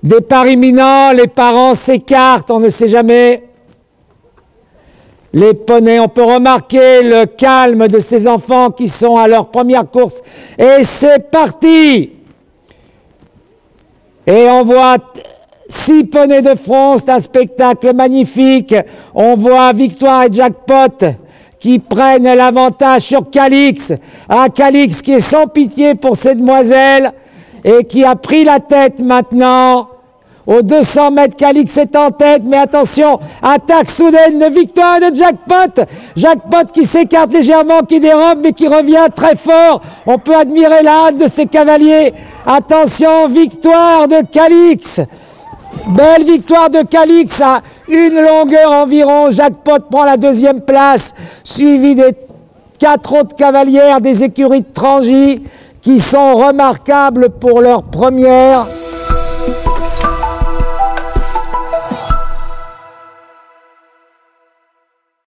Départ imminent, les parents s'écartent, on ne sait jamais. Les poneys, on peut remarquer le calme de ces enfants qui sont à leur première course. Et c'est parti! Et on voit 6 poneys de front, c'est un spectacle magnifique. On voit Victoire et Jackpot qui prennent l'avantage sur Calix. Un Calix qui est sans pitié pour ces demoiselles et qui a pris la tête maintenant. Aux 200 mètres, Calix est en tête, mais attention, attaque soudaine de Victoire de Jackpot. Jackpot qui s'écarte légèrement, qui dérobe, mais qui revient très fort. On peut admirer la hâte de ces cavaliers. Attention, Victoire de Calix. Belle victoire de Calix à une longueur environ. Jackpot prend la 2e place, suivi des 4 autres cavalières des écuries de Trangy qui sont remarquables pour leur première.